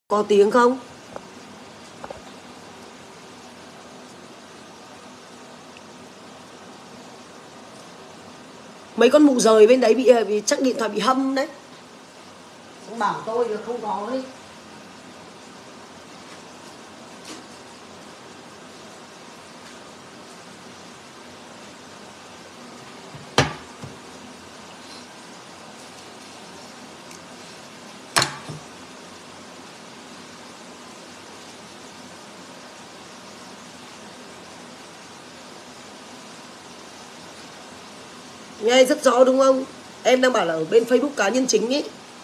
Có tiếng không? Mấy con mụ rời bên đấy bị chắc điện thoại bị hâm đấy. Ông bảo tôi là không có đi. Nghe rất rõ đúng không? Em đang bảo là ở bên Facebook cá nhân chính ấy.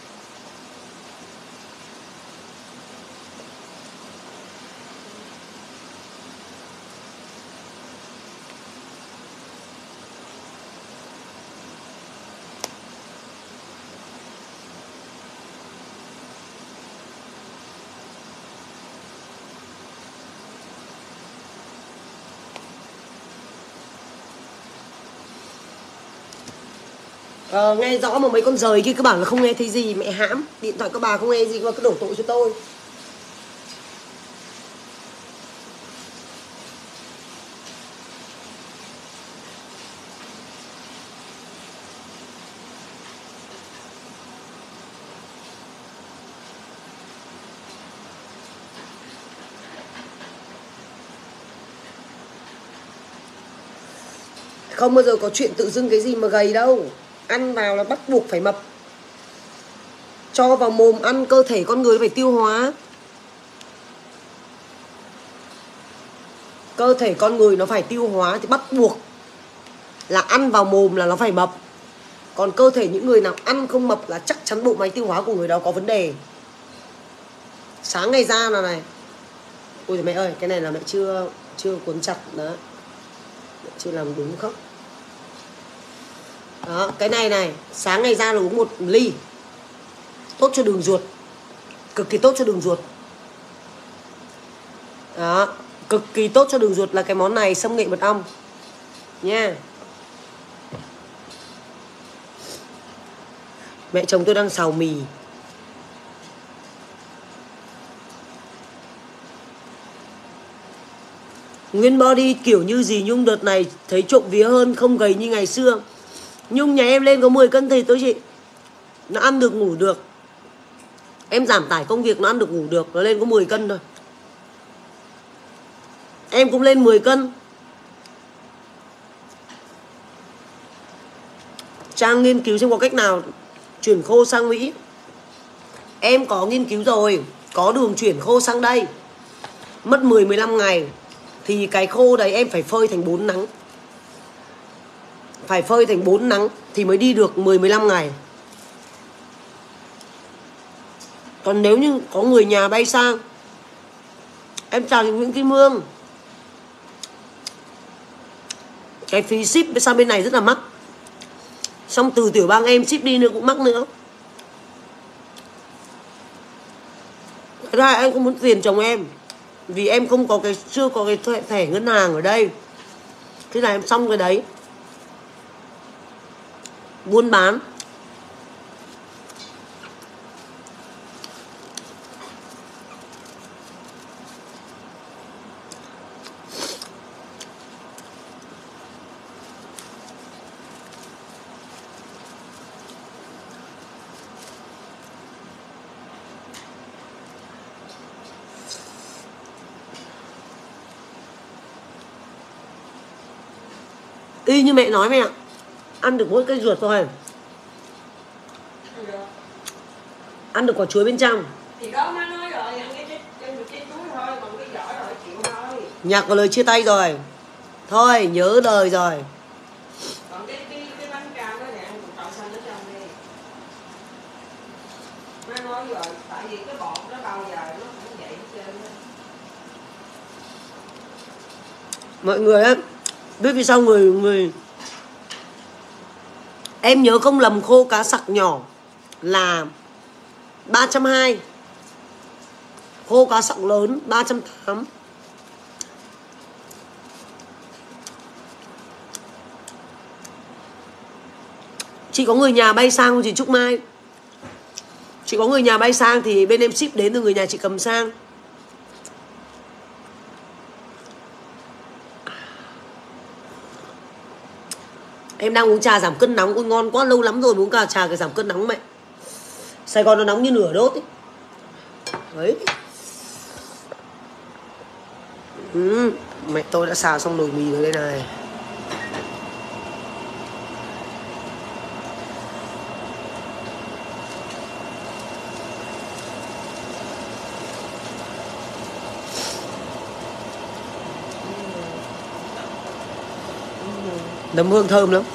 Nghe rõ mà mấy con rời kia các bảo là không nghe thấy gì. Mẹ hãm, điện thoại các bà không nghe gì mà cứ đổ tội cho tôi. Không bao giờ có chuyện tự dưng cái gì mà gầy đâu. Ăn vào là bắt buộc phải mập. Cho vào mồm ăn, cơ thể con người phải tiêu hóa. Cơ thể con người nó phải tiêu hóa thì bắt buộc là ăn vào mồm là nó phải mập. Còn cơ thể những người nào ăn không mập là chắc chắn bộ máy tiêu hóa của người đó có vấn đề. Sáng ngày ra là này. Ôi mẹ ơi, cái này là mẹ chưa cuốn chặt đó. Mẹ chưa làm đúng không? Đó, cái này này, sáng ngày ra là uống 1 ly. Tốt cho đường ruột. Cực kỳ tốt cho đường ruột. Đó, cực kỳ tốt cho đường ruột là cái món này, sâm nghệ mật ong nha. Mẹ chồng tôi đang xào mì. Nguyên body kiểu như gì Nhung đợt này thấy trộm vía hơn, không gầy như ngày xưa. Nhung nhà em lên có 10 cân thịt thôi chị. Nó ăn được ngủ được. Em giảm tải công việc nó ăn được ngủ được. Nó lên có 10 cân thôi. Em cũng lên 10 cân. Trang nghiên cứu xem có cách nào chuyển khô sang Mỹ. Em có nghiên cứu rồi. Có đường chuyển khô sang đây. Mất 10-15 ngày. Thì cái khô đấy em phải phơi thành 4 nắng. Phải phơi thành 4 nắng thì mới đi được 10-15 ngày. Còn nếu như có người nhà bay sang. Em chào chị Nguyễn Kim Hương. Cái phí ship sang bên này rất là mắc. Xong từ tiểu bang em ship đi nữa cũng mắc nữa. Thế ra em không muốn tiền chồng em. Vì em không có cái, chưa có cái thẻ ngân hàng ở đây. Thế là em xong cái đấy. Buôn bán. Y như mẹ nói mẹ ạ. Ăn được mỗi cái ruột thôi. Ăn được quả chuối bên trong. Thì đó má nói rồi, ăn cái túi thôi, còn cái vỏ rồi chịu thôi. Nhạc vào lời chia tay rồi. Thôi nhớ lời rồi. Còn cái bánh cam đó thì ăn cục đậu xanh ở trong đi. Má nói rồi, tại vì cái bột đó bao giờ nó cũng vậy hết trơn á. Mọi người á, biết vì sao người em nhớ không lầm khô cá sặc nhỏ là 320. Khô cá sặc lớn 380. Chị có người nhà bay sang không chị Trúc Mai? Chị có người nhà bay sang thì bên em ship đến từ người nhà chị cầm sang. Em đang uống trà giảm cân nóng. Ôi ngon quá, lâu lắm rồi mới uống cả trà cái giảm cân nóng mẹ. Sài Gòn nó nóng như nửa đốt ấy. Đấy. Mẹ tôi đã xào xong nồi mì rồi đây này. Nấm hương thơm lắm.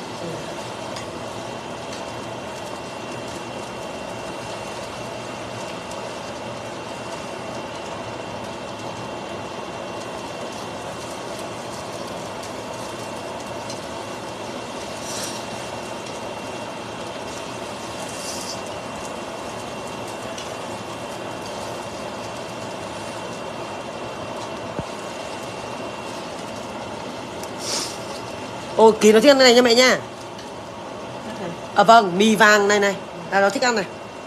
Ồ, Kỳ nó thích ăn cái này nha mẹ nha. À vâng, mì vàng này này là nó thích ăn này.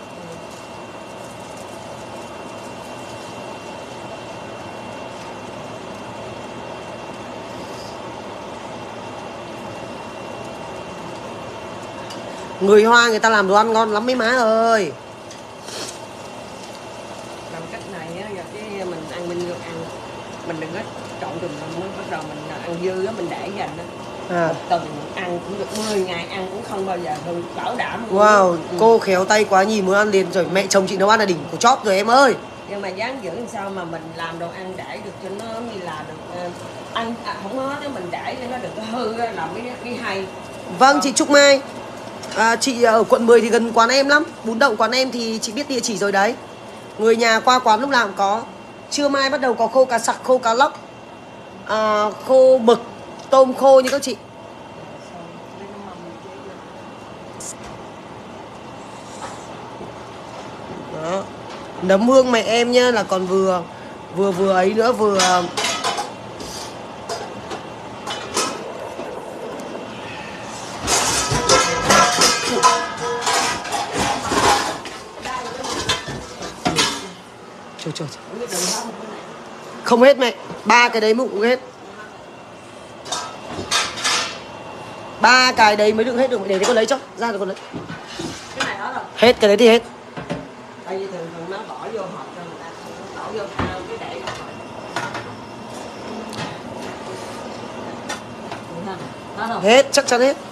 Người Hoa người ta làm đồ ăn ngon lắm mấy má ơi. Làm cách này á, rồi cái mình ăn mình được ăn. Mình đừng có trộn tùm lum mới bắt đầu mình ăn dư á, mình để dành đó. Một tuần ăn cũng được 10 ngày ăn cũng không bao giờ hư, bảo đảm luôn. Wow, cô khéo tay quá, nhìn muốn ăn liền rồi. Mẹ chồng chị nấu ăn là đỉnh của chóp rồi em ơi. Nhưng mà dáng giữ làm sao mà mình làm đồ ăn để được cho nó như là được ăn không hết nếu mình để cho nó đừng có hư á, là mới hay. Vâng, chị Trúc Mai. Chị ở quận 10 thì gần quán em lắm. Bún đậu quán em thì chị biết địa chỉ rồi đấy. Người nhà qua quán lúc nào cũng có. Trưa mai bắt đầu có khô cá sặc, khô cá lóc, khô mực, tôm khô như các chị. Đó. Nấm hương mẹ em nhá, là còn vừa ấy nữa, vừa trời. Không hết mẹ, 3 cái đấy cũng hết. 3 cái đấy mới đựng hết được, để con lấy cho, ra rồi con lấy. Cái này đó rồi. Hết cái đấy thì hết. Tại vì thường nó bỏ vô hộp cho người ta, bỏ vô thao cái để rồi. Hết, chắc chắn hết.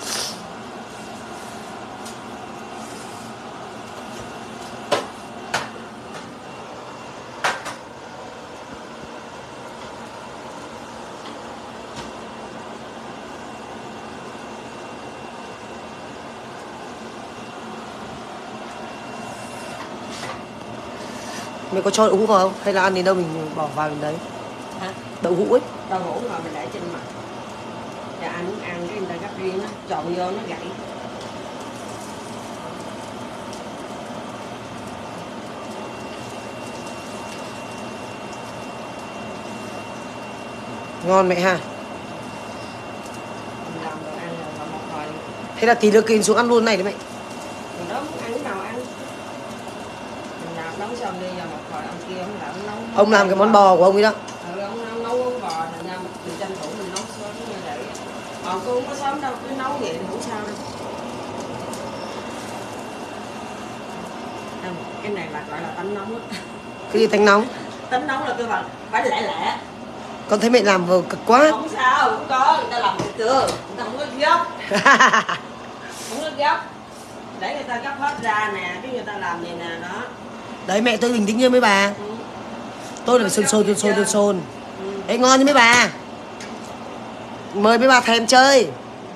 Mày có cho đậu hũ vào không? Hay là ăn đến đâu mình bỏ vào đến đấy? Hả? Đậu hũ ấy. Đậu hũ mà mình để trên mặt. Và anh muốn ăn cái người ta gấp riêng á, trộn vô nó gãy. Ngon mẹ ha. Mình làm đồ ăn là một hồi. Thế là tí nữa kìm xuống ăn luôn này đấy mẹ. Mình đó muốn ăn cái nào ăn. Mình làm nấu xong đi vào một hồi ông kia ông làm nấu. Ông làm cái món bò của ông ấy đó. Ông nấu món bò thành ra mình tranh thủ mình nấu sớm như vậy. Còn cô không có sớm đâu, cứ nấu vậy thì không sao đâu. Cái này là gọi là tánh nóng á. Cái gì tánh nóng? Tánh nóng là cơ bản phải lẹ lẹ. Con thấy mẹ làm vừa cực quá. Không sao, không có, người ta làm từ từ, người ta không có gấp. Không có gấp. Để người ta gấp hết ra nè, cái người ta làm vậy nè, đó. Đấy mẹ tôi bình tĩnh như mấy bà. Tôi là phải sồn. Ê ngon như mấy bà. Mời mấy bà thèm chơi.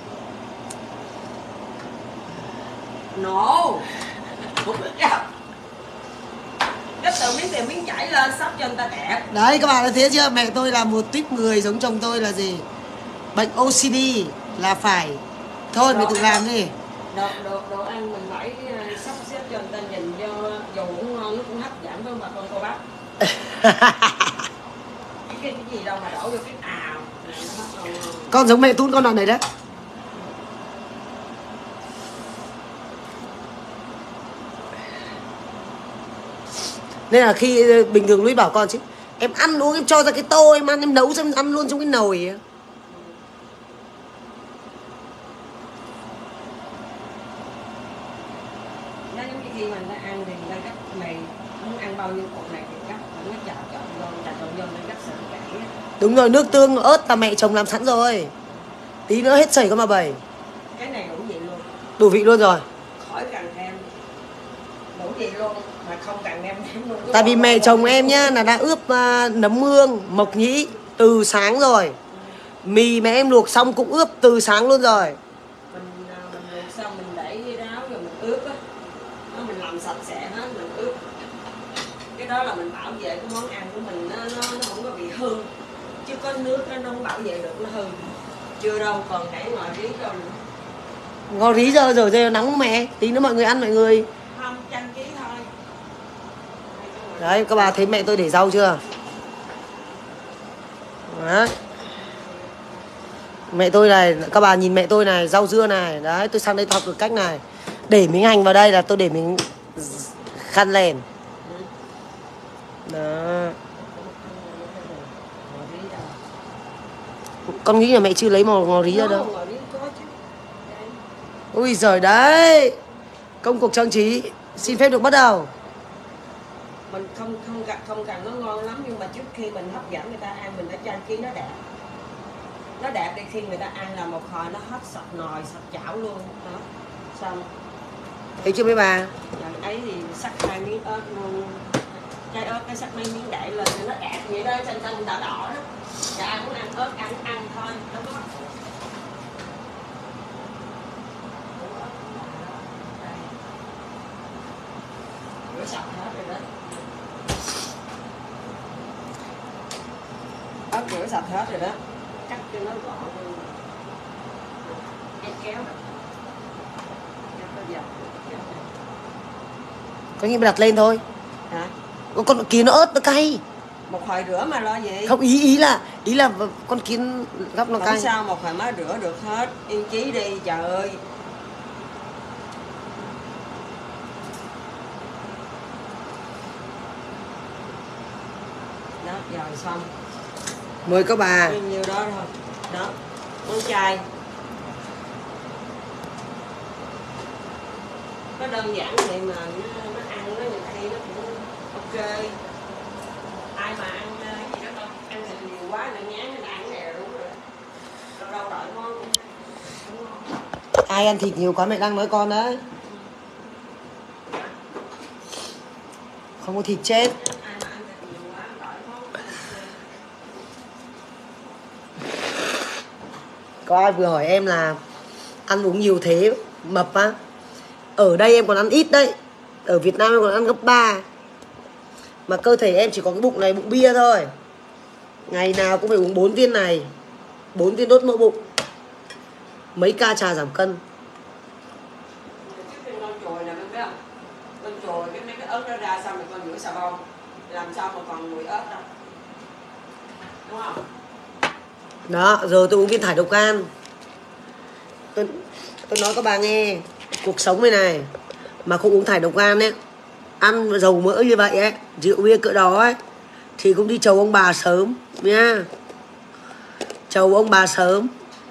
No. Không có gấp. Gấp từ miếng chảy lên sắp cho người ta đẹp. Đấy các bạn đã thấy chưa? Mẹ tôi là một típ người giống chồng tôi là gì? Bệnh OCD là phải. Thôi mày tự làm đi. Đồ ăn mình phải sắp xếp cho người ta nhìn vô, dù cũng ngon nó cũng hấp dẫn với bà con cô bác. cái gì đâu mà đổ vô cái ào. Con giống mẹ Tún con đoạn này đấy. Nên là khi bình thường Luis bảo con chứ em ăn uống em cho ra cái tô em ăn, em nấu xong ăn luôn trong cái nồi ấy. Nó giống như khi mà người ta ăn thì người ta gấp mì, muốn ăn bao nhiêu cục này thì gấp, nó chọn vô nó gấp sợi kỹ. Đúng rồi, nước tương ớt là mẹ chồng làm sẵn rồi, tí nữa hết sẩy con mà bầy. Cái này đủ vị luôn. Đủ vị luôn rồi. Khỏi cần thêm, đủ vị luôn mà không cần đem thêm luôn. Tại vì mẹ chồng em nhá là đã ướp nấm hương, mộc nhĩ từ sáng rồi. Mì mẹ em luộc xong cũng ướp từ sáng luôn rồi. Mình luộc xong mình để cái ráo rồi mình ướp á, mình làm sạch sẽ hết mình ướp. Cái đó là mình bảo vệ cái món ăn của mình nó không có bị hư, chứ có nước nó không bảo vệ được, nó hư. Chưa đâu, còn để ngoài riết đâu nữa. Ngon rí giờ nóng mẹ, tí nữa mọi người ăn mọi người. Không, 100 kg thôi. Đấy các bà thấy mẹ tôi để rau chưa? Đấy. Mẹ tôi này, các bà nhìn mẹ tôi này, rau dưa này. Đấy, tôi sang đây tôi học được cách này. Để miếng hành vào đây là tôi để miếng khăn lèn. Đó. Con nghĩ là mẹ chưa lấy màu ngò rí ra đâu. Ui giời đấy. Công cuộc trang trí. Xin phép được bắt đầu. Mình không cần nó ngon lắm, nhưng mà trước khi mình hấp dẫn người ta ăn mình phải trang trí nó đẹp. Nó đẹp để khi người ta ăn là một hồi nó hết sạch nồi, sạch chảo luôn. Đó. Xong. Thấy chưa mấy bà? Rồi ấy thì sắc 2 miếng ớt luôn. Cái ớt cái sắc mấy miếng đậy lên thì nó đẹp vậy đó, xanh xanh đỏ đỏ đó. Và ai muốn ăn ớt ăn thôi, đâu có bắt buộc. Rửa sạch hết rồi đó. Ớt rửa sạch hết rồi đó. Cắt cho nó gọn luôn. Em kéo. Có nghĩa đặt lên thôi. Hả? Con kiến nó ớt nó cay. Một hồi rửa mà lo gì? Không, ý là con kiến gắp nó cay. Không sao, một hồi mới rửa được hết. Yên chí đi, trời ơi. Đó, rồi xong. Mời các bà. Nhiêu đó thôi. Đó, món chay. Nó đơn giản vậy mà nó ăn nó nhiều khi nó cũng ok. Ai mà ăn gì đó không? Ăn thịt nhiều quá nó nhán nó ăn nè, đúng rồi. Đâu đâu đợi ngon cũng ngon. Ai ăn thịt nhiều quá mẹ đang nói con đấy. Không có thịt chết. Có ai vừa hỏi em là ăn uống nhiều thế mập á? Ở đây em còn ăn ít đấy. Ở Việt Nam em còn ăn gấp 3. Mà cơ thể em chỉ có cái bụng này, bụng bia thôi. Ngày nào cũng phải uống 4 viên này, 4 viên đốt mỡ bụng, mấy ca trà giảm cân. Con chồi nè, em biết không? Con chồi cái mấy cái ớt đó ra xong rồi con rửa xà bông. Làm sao mà còn mùi ớt đâu. Đúng không? Đó, giờ tôi uống viên thải độc gan. Tôi nói các bà nghe, cuộc sống này này mà không uống thải độc gan ấy, ăn dầu mỡ như vậy ấy, rượu bia cỡ đó ấy, thì cũng đi chầu ông bà sớm nha. Chầu ông bà sớm.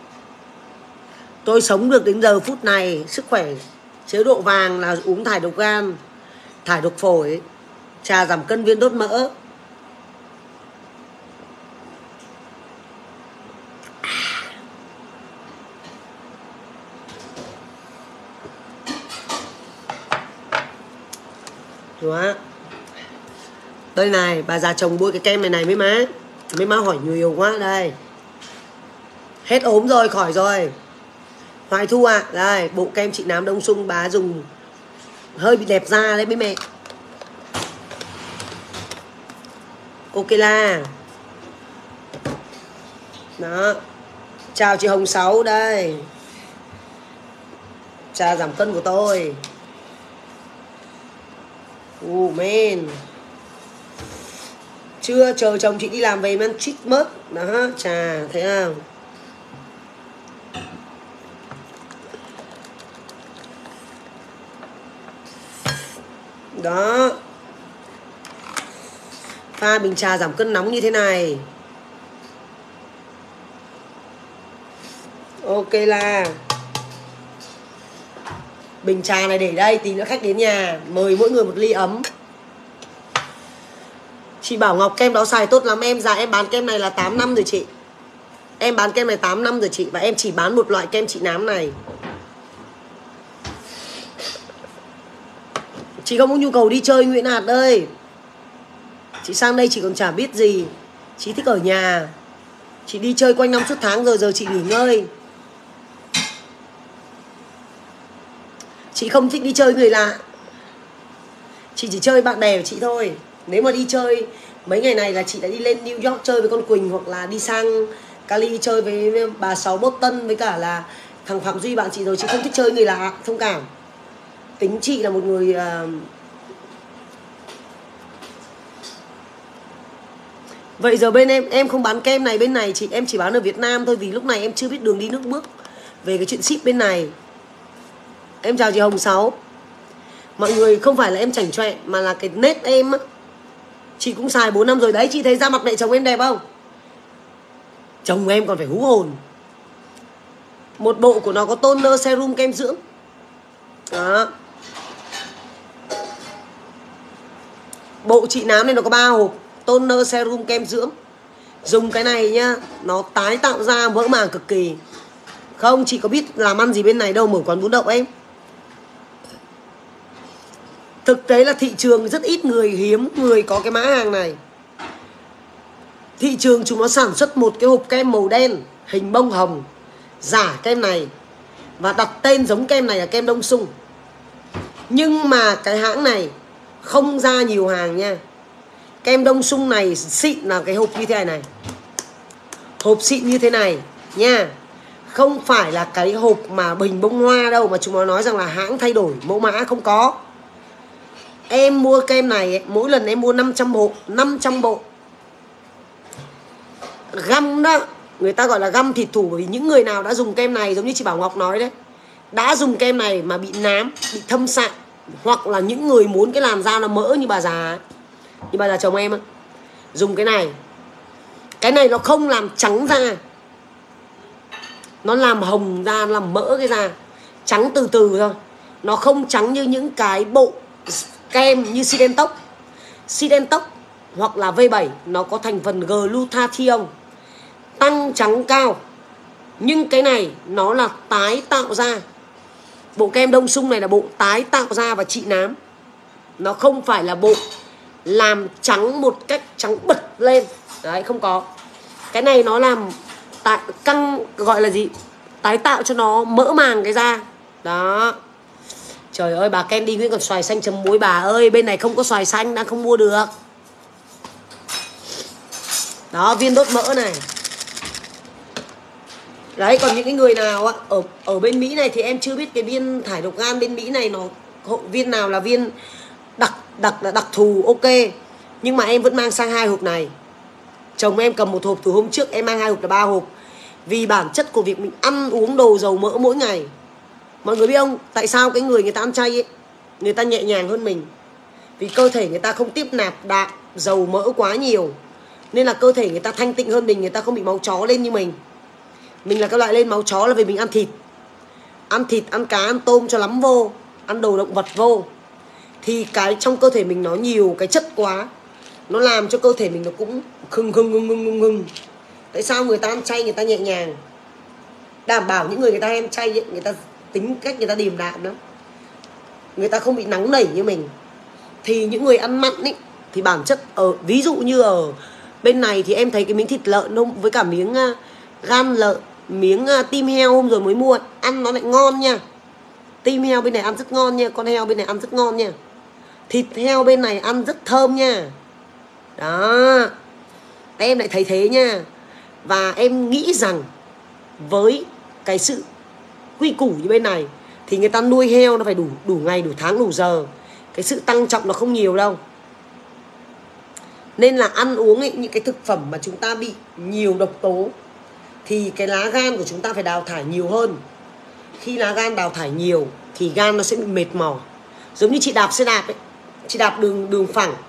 Tôi sống được đến giờ phút này, sức khỏe chế độ vàng là uống thải độc gan, thải độc phổi, trà giảm cân, viên đốt mỡ. Đó. Đây này, bà già chồng bôi cái kem này này mấy má. Mấy má hỏi nhiều quá. Đây. Hết ốm rồi, khỏi rồi. Hoài Thu ạ. Đây, bộ kem chị Nám Đông Sung bà dùng hơi bị đẹp da đấy mấy mẹ. Ok la. Đó. Chào chị Hồng Sáu đây. Trà giảm cân của tôi. Man. Chưa chờ chồng chị đi làm về men chít mất. Đó, trà, thấy không? Đó. Pha bình trà giảm cân nóng như thế này. Ok là bình trà này để đây, tí nữa khách đến nhà mời mỗi người một ly ấm. Chị Bảo Ngọc kem đó xài tốt lắm em. Dạ em bán kem này là 8 năm rồi chị. Em bán kem này 8 năm rồi chị. Và em chỉ bán một loại kem trị nám này. Chị không có nhu cầu đi chơi Nguyễn Hạt ơi. Chị sang đây chị còn chả biết gì. Chị thích ở nhà. Chị đi chơi quanh năm suốt tháng rồi, giờ chị nghỉ ngơi. Chị không thích đi chơi người lạ. Chị chỉ chơi bạn bè của chị thôi. Nếu mà đi chơi mấy ngày này là chị đã đi lên New York chơi với con Quỳnh, hoặc là đi sang Cali chơi với bà Sáu Boston với cả là thằng Phạm Duy bạn chị rồi. Chị không thích chơi người lạ, thông cảm. Tính chị là một người Vậy giờ bên em không bán kem này bên này chị, em chỉ bán ở Việt Nam thôi, vì lúc này em chưa biết đường đi nước bước về cái chuyện ship bên này. Em chào chị Hồng Sáu. Mọi người, không phải là em chảnh chọe mà là cái nét em á. Chị cũng xài 4 năm rồi đấy. Chị thấy da mặt mẹ chồng em đẹp không? Chồng em còn phải hú hồn. Một bộ của nó có toner, serum, kem dưỡng. Đó. Bộ trị nám này nó có 3 hộp. Toner, serum, kem dưỡng. Dùng cái này nhá, nó tái tạo da mỡ màng cực kỳ. Không, chị có biết làm ăn gì bên này đâu, mở quán bún đậu em. Thực tế là thị trường rất ít người, hiếm người có cái mã hàng này. Thị trường chúng nó sản xuất một cái hộp kem màu đen, hình bông hồng, giả kem này, và đặt tên giống kem này là kem Đông Sung. Nhưng mà cái hãng này không ra nhiều hàng nha. Kem Đông Sung này xịn là cái hộp như thế này. Hộp xịn như thế này nha. Không phải là cái hộp mà bình bông hoa đâu, mà chúng nó nói rằng là hãng thay đổi mẫu mã, không có. Em mua kem này ấy, mỗi lần em mua 500 bộ, 500 bộ. Găm đó, người ta gọi là găm thịt thủ, bởi vì những người nào đã dùng kem này, giống như chị Bảo Ngọc nói đấy, đã dùng kem này mà bị nám, bị thâm sạm, hoặc là những người muốn cái làn da nó mỡ như bà già ấy, như bà già chồng em ấy, dùng cái này. Cái này nó không làm trắng da, nó làm hồng da, nó làm mỡ cái da, trắng từ từ thôi. Nó không trắng như những cái bộ kem như Sidentox. Sidentox hoặc là V7 nó có thành phần glutathione, tăng trắng cao. Nhưng cái này nó là tái tạo da. Bộ kem Đông Sung này là bộ tái tạo da và trị nám. Nó không phải là bộ làm trắng một cách trắng bật lên. Đấy, không có. Cái này nó làm căng, gọi là gì, tái tạo cho nó mỡ màng cái da. Đó. Trời ơi, bà Candy Nguyễn còn xoài xanh chấm muối bà ơi. Bên này không có xoài xanh, đang không mua được. Đó, viên đốt mỡ này. Đấy, còn những cái người nào á, ở bên Mỹ này thì em chưa biết cái viên thải độc gan bên Mỹ này nó viên nào là viên đặc thù, ok. Nhưng mà em vẫn mang sang 2 hộp này. Chồng em cầm 1 hộp từ hôm trước, em mang 2 hộp là 3 hộp. Vì bản chất của việc mình ăn uống đồ dầu mỡ mỗi ngày. Mọi người biết không, tại sao cái người ta ăn chay ấy, người ta nhẹ nhàng hơn mình? Vì cơ thể người ta không tiếp nạp đạm dầu mỡ quá nhiều, nên là cơ thể người ta thanh tịnh hơn mình. Người ta không bị máu chó lên như mình. Mình là cái loại lên máu chó là vì mình ăn thịt. Ăn thịt, ăn cá, ăn tôm cho lắm vô, ăn đồ động vật vô. Thì cái trong cơ thể mình nó nhiều cái chất quá, nó làm cho cơ thể mình nó cũng khưng. Tại sao người ta ăn chay người ta nhẹ nhàng? Đảm bảo những người ta ăn chay ấy, người ta tính cách người ta điềm đạm lắm. Người ta không bị nóng nảy như mình. Thì những người ăn mặn ấy, thì bản chất ví dụ như ở bên này thì em thấy cái miếng thịt lợn không, với cả miếng gan lợn, miếng tim heo hôm rồi mới mua, ăn nó lại ngon nha. Tim heo bên này ăn rất ngon nha, con heo bên này ăn rất ngon nha. Thịt heo bên này ăn rất thơm nha. Đó, em lại thấy thế nha. Và em nghĩ rằng với cái sự quy củ như bên này thì người ta nuôi heo nó phải đủ ngày, đủ tháng, đủ giờ. Cái sự tăng trọng nó không nhiều đâu. Nên là ăn uống ấy, những cái thực phẩm mà chúng ta bị nhiều độc tố thì cái lá gan của chúng ta phải đào thải nhiều hơn. Khi lá gan đào thải nhiều thì gan nó sẽ bị mệt mỏi. Giống như chị đạp xe đạp ấy, chị đạp đường phẳng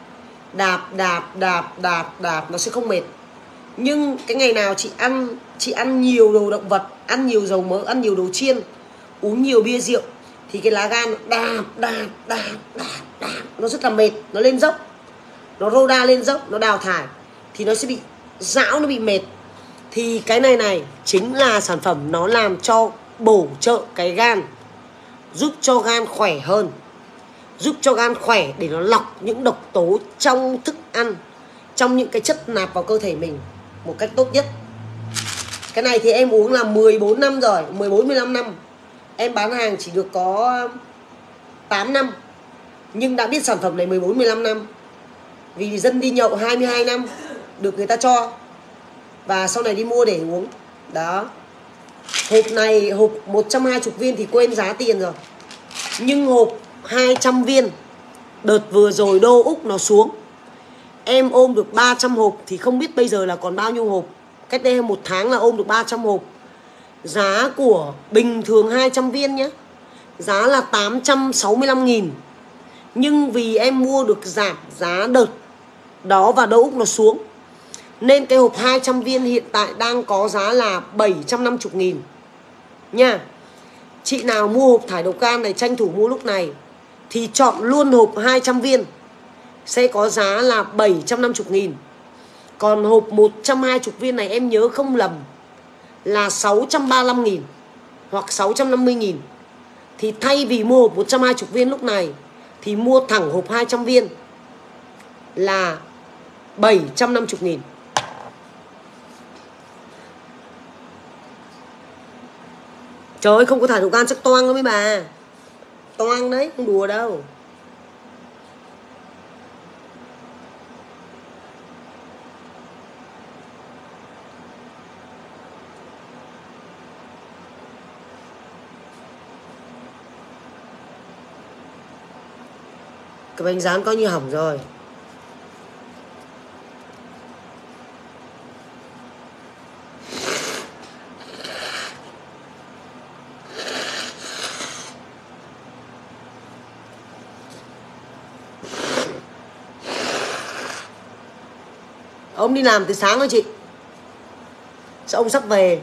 đạp nó sẽ không mệt. Nhưng cái ngày nào chị ăn nhiều đồ động vật, ăn nhiều dầu mỡ, ăn nhiều đồ chiên, uống nhiều bia rượu thì cái lá gan đạp nó rất là mệt, nó lên dốc, nó rô đa lên dốc, nó đào thải thì nó sẽ bị gião, nó bị mệt. Thì cái này chính là sản phẩm nó làm cho bổ trợ cái gan, giúp cho gan khỏe hơn, giúp cho gan khỏe để nó lọc những độc tố trong thức ăn, trong những cái chất nạp vào cơ thể mình một cách tốt nhất. Cái này thì em uống là 14 năm rồi, 14-15 năm. Em bán hàng chỉ được có 8 năm, nhưng đã biết sản phẩm này 14-15 năm. Vì dân đi nhậu 22 năm được người ta cho, và sau này đi mua để uống. Đó. Hộp này, hộp 120 viên thì quên giá tiền rồi. Nhưng hộp 200 viên đợt vừa rồi đô Úc nó xuống, em ôm được 300 hộp thì không biết bây giờ là còn bao nhiêu hộp. Cách đây 1 tháng là ôm được 300 hộp. Giá của bình thường 200 viên nhé, giá là 865.000. Nhưng vì em mua được giảm giá đợt đó và đô Úc nó xuống, nên cái hộp 200 viên hiện tại đang có giá là 750.000 nha. Chị nào mua hộp thải độc gan này tranh thủ mua lúc này thì chọn luôn hộp 200 viên sẽ có giá là 750.000. Còn hộp 120 viên này em nhớ không lầm là 635.000 hoặc 650.000. Thì thay vì mua hộp 120 viên lúc này thì mua thẳng hộp 200 viên là 750.000. Trời ơi, không có thải độc gan chắc toang đó mấy bà. Toang đấy, không đùa đâu. Cái bánh rán coi như hỏng rồi. Ông đi làm từ sáng rồi chị. Sao ông sắp về?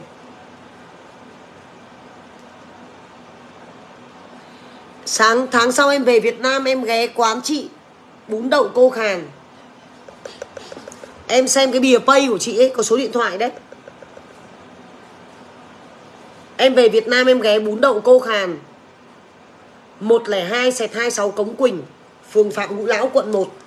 Tháng sau em về Việt Nam em ghé quán chị bún đậu cô Khàn. Em xem cái bìa pay của chị ấy có số điện thoại đấy. Em về Việt Nam em ghé bún đậu cô Khàn 102/26 Cống Quỳnh, phường Phạm Ngũ Lão, quận 1.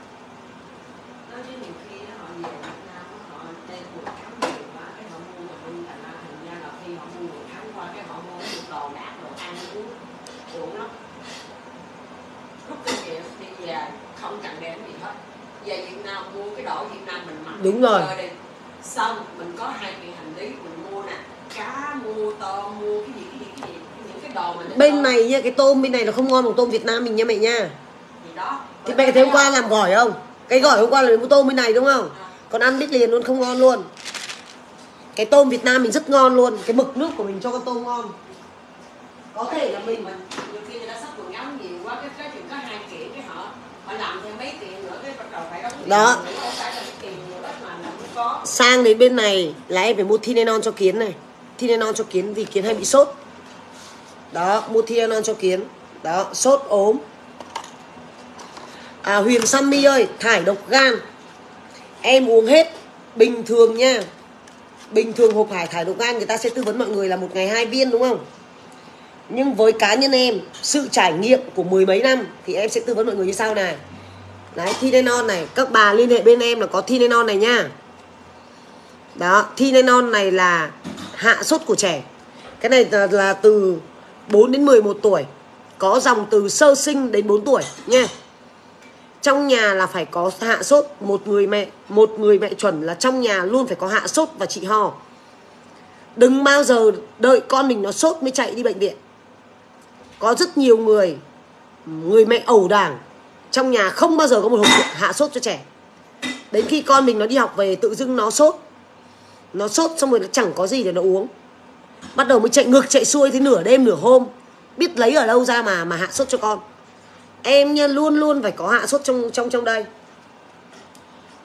Đúng rồi. Xong mình có 2 kiện hành lý mình mua nè, cá, mua tôm, mua cái gì những cái đồ mình bên này nha, cái tôm bên này nó không ngon bằng tôm Việt Nam mình nha mẹ nha. Thì đó. Thì mẹ thấy hôm qua làm gỏi không? Cái gỏi hôm qua là mua tôm bên này đúng không? Còn ăn biết liền luôn, không ngon luôn. Cái tôm Việt Nam mình rất ngon luôn, cái mực nước của mình cho con tôm ngon. Có thể là mình nhiều khi người ta sắp quần áo nhiều quá, cái chuyện có 2 kiện cái họ làm thêm mấy kiện nữa cái bắt đầu phải đóng tiền. Đó. Không phải là tiền nhiều lắm mà không có. Sang đến bên này là em phải mua Tylenol cho Kiến này. Tylenol cho Kiến vì Kiến hay bị sốt. Đó, mua Tylenol cho Kiến. Đó, sốt ốm. Huyền Sammy ơi, thải độc gan em uống hết. Bình thường nha, bình thường hộp thải độc gan người ta sẽ tư vấn mọi người là 1 ngày 2 viên đúng không? Nhưng với cá nhân em, sự trải nghiệm của 10 mấy năm thì em sẽ tư vấn mọi người như sau này. Đấy, Tylenol này, các bà liên hệ bên em là có Tylenol này nha. Đó, Tylenol này là hạ sốt của trẻ. Cái này là từ 4 đến 11 tuổi. Có dòng từ sơ sinh đến 4 tuổi nha. Trong nhà là phải có hạ sốt. Một người mẹ chuẩn là trong nhà luôn phải có hạ sốt và trị ho. Đừng bao giờ đợi con mình nó sốt mới chạy đi bệnh viện. Có rất nhiều người mẹ ẩu đảng trong nhà không bao giờ có một hộp hạ sốt cho trẻ. Đến khi con mình nó đi học về tự dưng nó sốt. Nó sốt xong rồi nó chẳng có gì để nó uống. Bắt đầu mới chạy ngược chạy xuôi tới nửa đêm nửa hôm. Biết lấy ở đâu ra mà hạ sốt cho con. Em nha, luôn luôn phải có hạ sốt trong đây.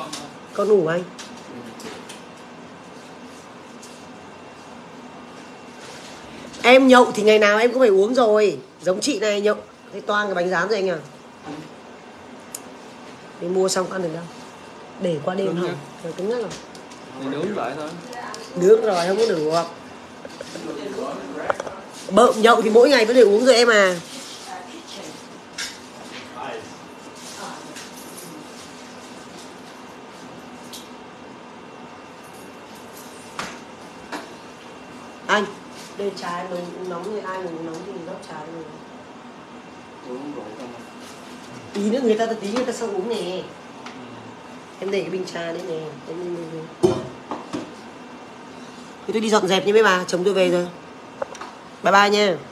Con ngủ anh. Em nhậu thì ngày nào em cũng phải uống rồi. Giống chị này nhậu thì toang cái bánh rán rồi anh à. Đi mua xong ăn được đâu. Để qua đêm hỏng. Rồi cứng ngắt rồi. Thì nướng lại thôi. Nướng rồi không có được. Bợm nhậu thì mỗi ngày vẫn để uống rồi em à. Anh, đây trái mình uống nóng thì ai uống nóng thì rót trái rồi. Uống rượu không? Tí nữa người ta tí người ta xong uống nè. Em để cái bình trà đấy nè. Thì tôi đi dọn dẹp nha mấy bà, chồng tôi về rồi. Bye bye nha.